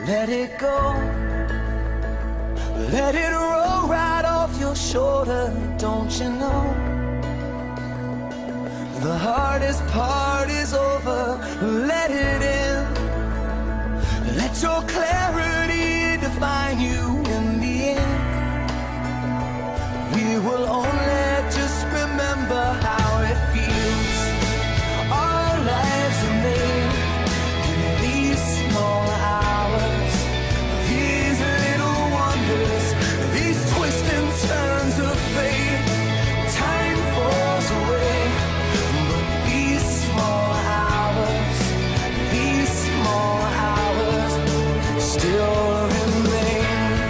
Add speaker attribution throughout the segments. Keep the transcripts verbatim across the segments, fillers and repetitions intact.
Speaker 1: Let it go, let it roll right off your shoulder. Don't you know, the hardest part is over. Let it in, let your clarity define you in the end. We will only just remember how it feels. Our lives are made in these small hours, these little wonders, these twists and turns of fate. Time falls away, but these small hours, these small hours still remain.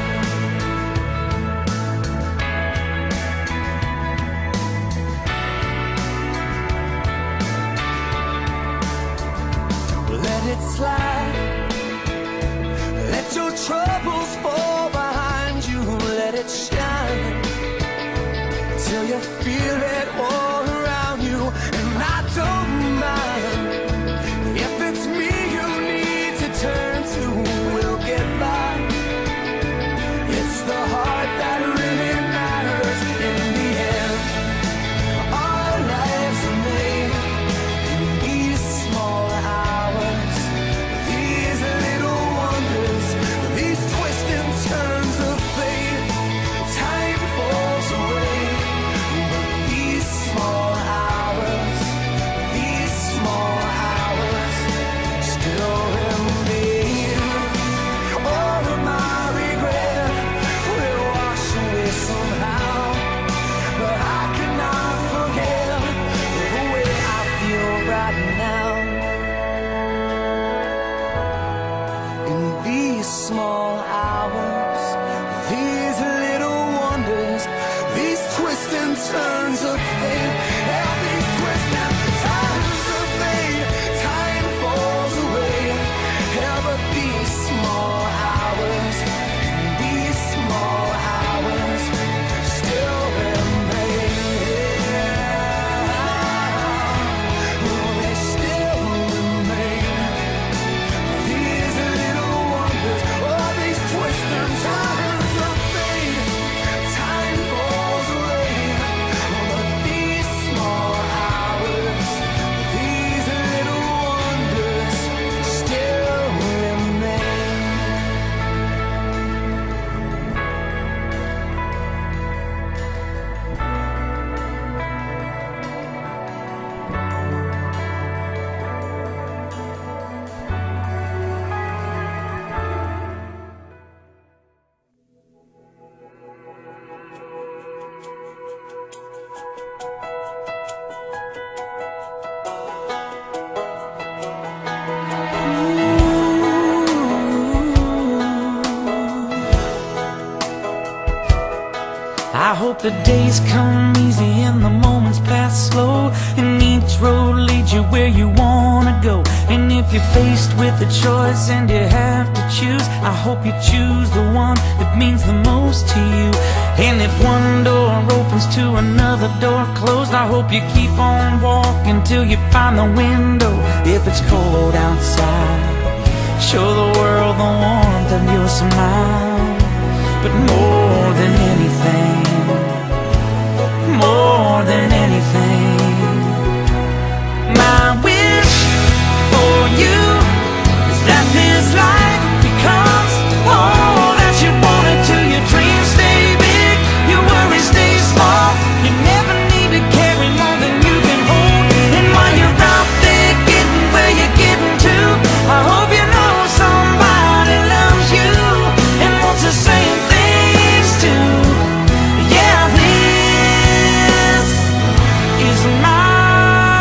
Speaker 1: Let it slide, let your troubles fall behind you. Let it shine till you feel it all around you. And I don't mind if it's me you need to turn to. We'll get by. It's the heart that really matters in the end. Our lives are made in these small hours, these little wonders, these twists and turns of fate. Time falls away, but these small hours, these small hours still remain. All of my regret will wash away somehow, but I cannot forget the way I feel right now. In these small hours, these little wonders, these twists and turns of fate, yeah, these twists and turns of fate. Time falls away, yeah, but these small hours, these small hours still remain. Oh, they still remain. These little wonders, oh, these twists and turns of fate. Time falls away, but these small hours, these little wonders still remain.
Speaker 2: I hope the days come easy and the moments pass slow, and each road leads you where you wanna go. And if you're faced with a choice and you have to choose, I hope you choose the one that means the most to you. And if one door opens to another door closed, I hope you keep on walking till you find the window. If it's cold outside, show the world the warmth of your smile. But more than anything, more than anything, my wish for you is that this life becomes all that you want it to. Your dreams stay big, your worries stay small. You never need to carry more than you can hold. And while you're out there getting where you're getting to, I hope you know somebody loves you and wants the same things too. Yeah, this is my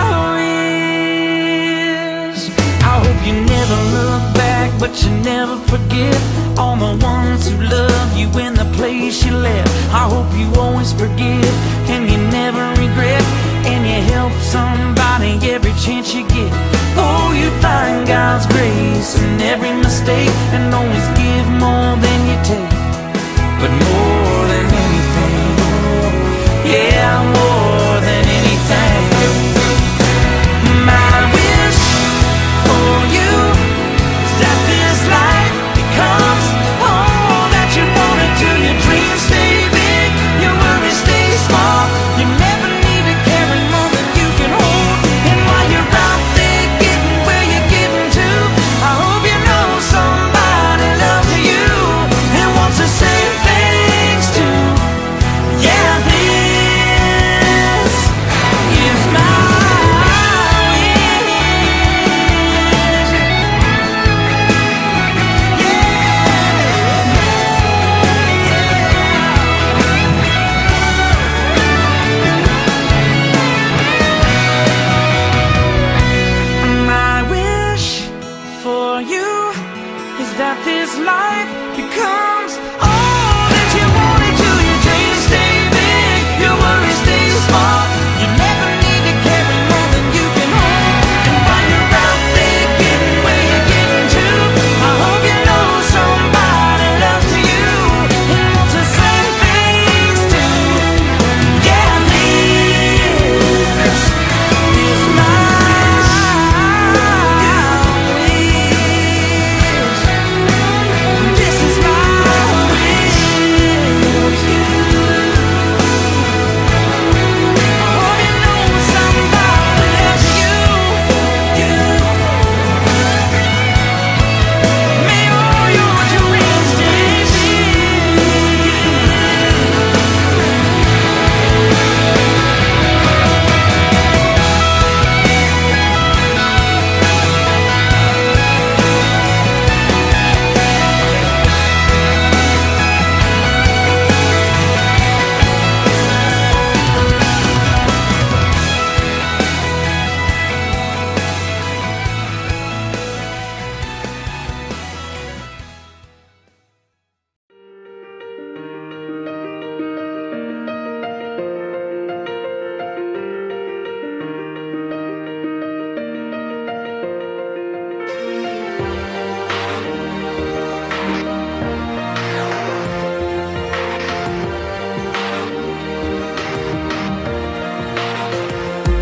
Speaker 2: wish. I hope you never look back, but you never forget all the ones who love you in the place you left. I hope you always forgive and you never regret, and you help somebody every chance you get. Oh, you find God's grace in every mistake, and always give more than you take. But more than anything, yeah, more than anything, my wish for you is that this life becomes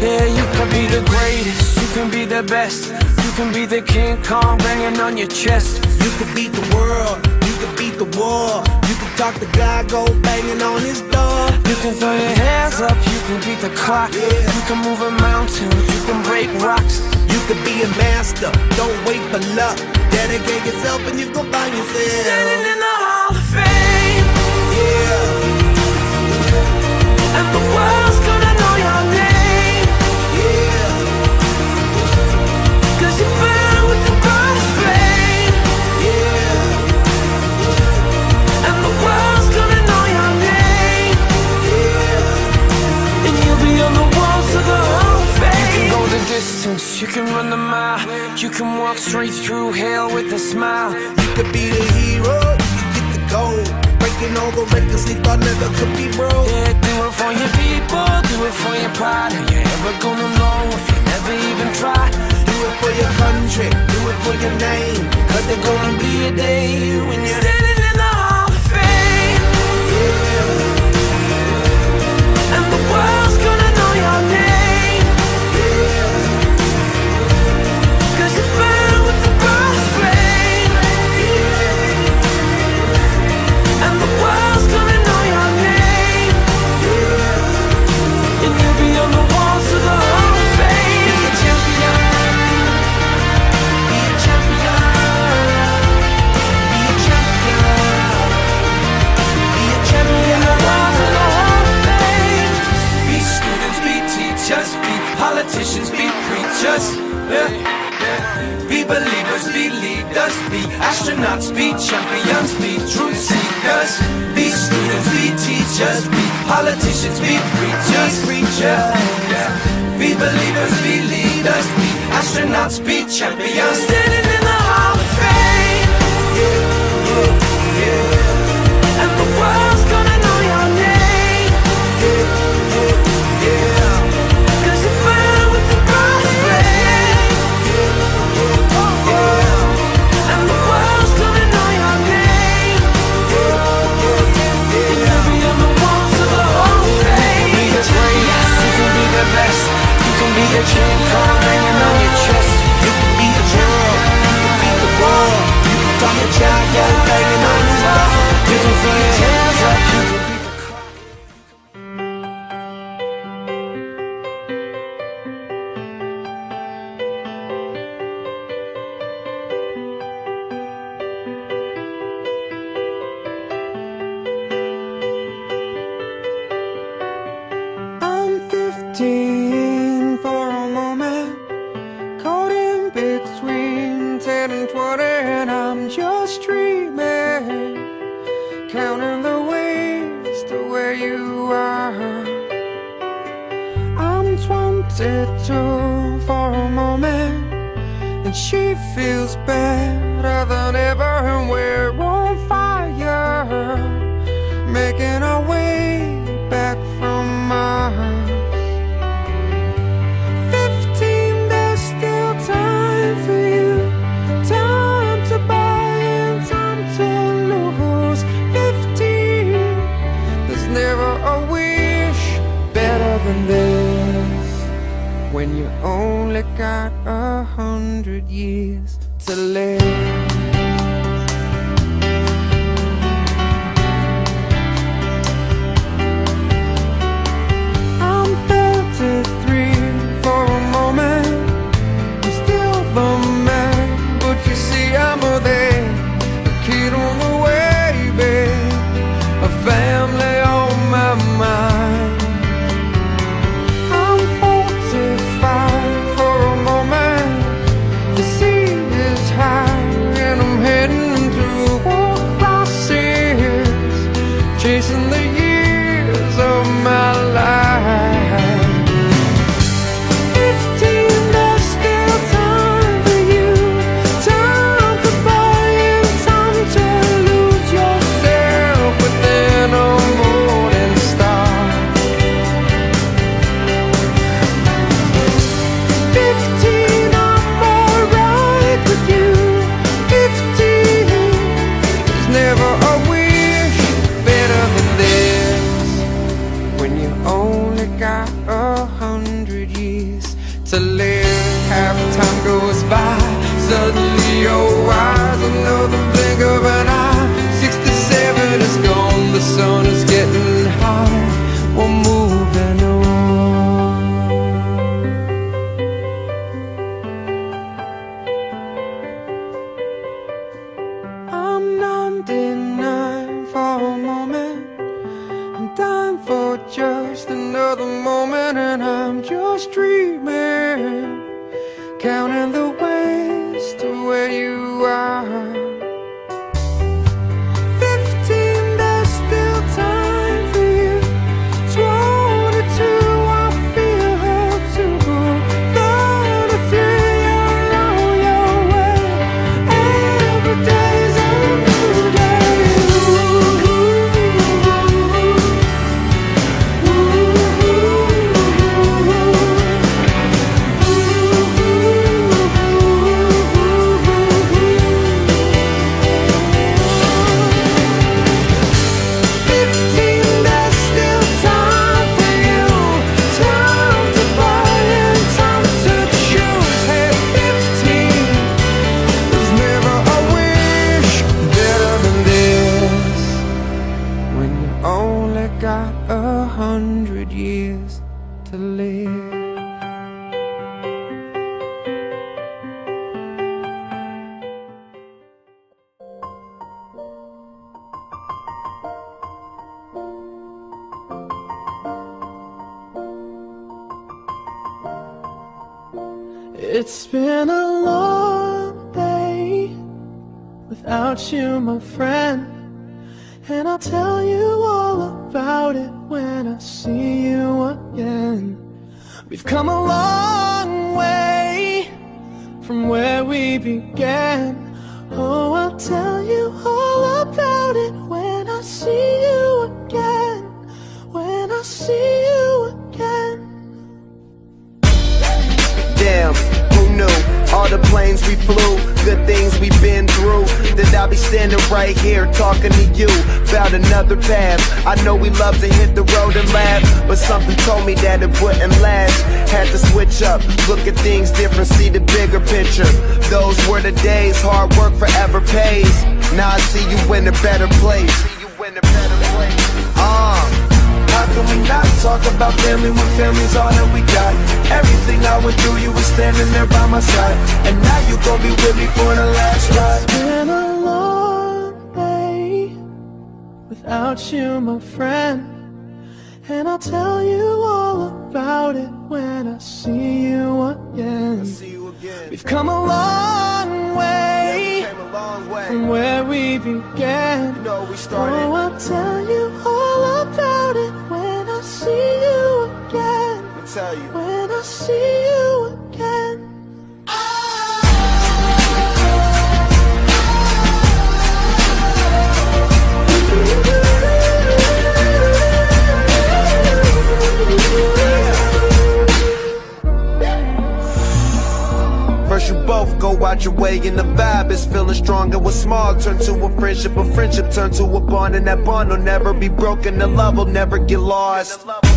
Speaker 1: Yeah, you can be the greatest, you can be the best, you can be the King Kong banging on your chest.
Speaker 3: You can beat the world, you can beat the war. You can talk to God, go banging on his door.
Speaker 1: You can throw your hands up, you can beat the clock.
Speaker 3: Yeah.
Speaker 1: You can move a mountain, you can break rocks.
Speaker 3: You can be a master, don't wait for luck. Dedicate yourself and you gon' find yourself
Speaker 1: Standing in the Hall of Fame.
Speaker 3: Yeah,
Speaker 1: And the world's gonna know your name.
Speaker 3: yeah,
Speaker 1: Cause you burn with the brightest flame.
Speaker 3: yeah,
Speaker 1: And the world's gonna know your name.
Speaker 3: yeah.
Speaker 1: And you'll be on the walls of the Hall of Fame. You can go the distance, you can run the mile. You can walk straight through hell with a smile.
Speaker 3: You could be the hero, you can get the gold. Breaking all the records they thought never could be broke.
Speaker 1: Yeah, do it for your people, do it for your pride. Are you ever gonna know if you never even try?
Speaker 3: Do it for your country, do it for your name.
Speaker 1: Cause there's gonna be a day when you're standing in the Hall of Fame. And the world's gonna know your name. Cause you burn with the brightest flame. And the world's gonna know your name. And you'll be on the walls of the Hall of Fame. Be a champion. Be a champion. Be a champion. Be a champion. The walls of the Hall of Fame. Be students, be teachers, be politicians, be preachers. Yeah. Be believers, be leaders, be astronauts, be champions, be truth seekers. Be students, be teachers, be politicians, be preachers, preachers. Yeah. Be believers, be leaders, be astronauts, be champions. Standing in the Hall of Fame. Yeah, yeah, yeah. And the world's gonna know your name.
Speaker 3: Yeah, yeah, yeah.
Speaker 1: Cause you burn with the brightest flame. And the world's gonna know your name. And you'll be on the walls of the Hall of Fame. You can be the greatest, you can be the best, you can be the King Kong banging on your chest.
Speaker 3: You can beat the world, you can beat the war. You can talk to God, go banging on his door.
Speaker 1: You can throw your hands up, you can beat the clock.
Speaker 2: I'm fifteen for a moment, caught in between ten and twenty, and I'm just dreaming, counting the ways to where you are. I'm twenty-two for a moment, and she feels better than ever, and we're on fire, making our way back from Mars. Fifteen, there's still time for you, time to buy and time to lose. Fifteen, there's never a wish better than this, when you only got a hundred years to live. For a moment, I'm still the man, but you see I'm a there, a kid on the way, babe, a family on my mind. I'm forty-five for a moment, the sea is high and a hundred years to live. Half time goes by, suddenly you're wise. Another blink of an eye, sixty-seven is gone. The sun is getting high, we're moving on. I'm ninety-nine for a moment, I'm dying for just another moment, and I'm just dreaming, counting the ways to where you are. Fifteen, there's still time for you. Twenty-two, I feel held to go. Thirty-three, you're on your way. Every day's a new day. Ooh, ooh, fifteen, there's still time for you. Time to buy and time to choose. Hey, fifteen, there's never a wish better than this, when you only got a hundred years to live. It's been a long day without you, my friend, and I'll tell you all about it when I see you again. We've come a long way from where we began. Oh, I'll tell you all about it when I see you again. When I see you again.
Speaker 3: Damn, who knew? All the planes we flew, good things we've been through. That I'll be standing right here talking to you about another path. I know we love to hit the road and laugh, but something told me that it wouldn't last. Had to switch up, look at things different, see the bigger picture. Those were the days, hard work forever pays. Now I see you in a better place. See you in a better place. Uh. How can we not talk about family when family's all that we got? Everything I went through, you were standing there by my side, and now you gon' be with me for the last ride.
Speaker 2: It's been a long day without you, my friend, and I'll tell you all about it when I see you again.
Speaker 3: I'll see you again.
Speaker 2: We've come a long way,
Speaker 3: Yeah, we came a long way
Speaker 2: from where we began.
Speaker 3: You know we started.
Speaker 2: Oh, I'll tell you all about it when I see you again.
Speaker 3: Let me tell you.
Speaker 2: When I see you again.
Speaker 3: First you both go out your way and the vibe is feeling strong. And what's small turn to a friendship, a friendship turn to a bond, and that bond will never be broken, the love will never get lost.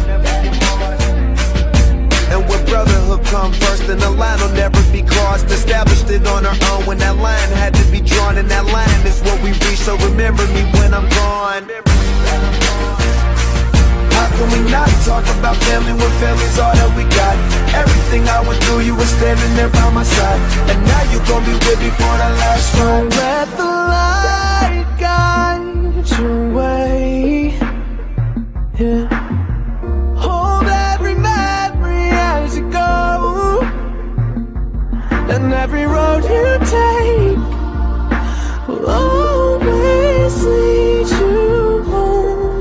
Speaker 3: And when brotherhood come first, then the line will never be crossed. Established it on our own when that line had to be drawn, and that line is what we reach, so remember me when I'm gone. How can we not talk about family when family's all that we got? Everything I went through, you were standing there by my side, and now you gon' be with me for the last ride.
Speaker 2: Don't let the light guide your way. Yeah. Hold every memory as you go, and every road you take will always lead you home.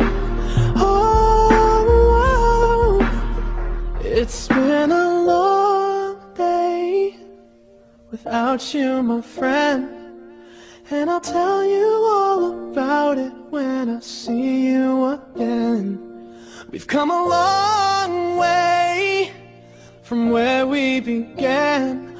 Speaker 2: Oh, it's been a long day without you, my friend, and I'll tell you all about it when I see you again. We've come a long way from where we began.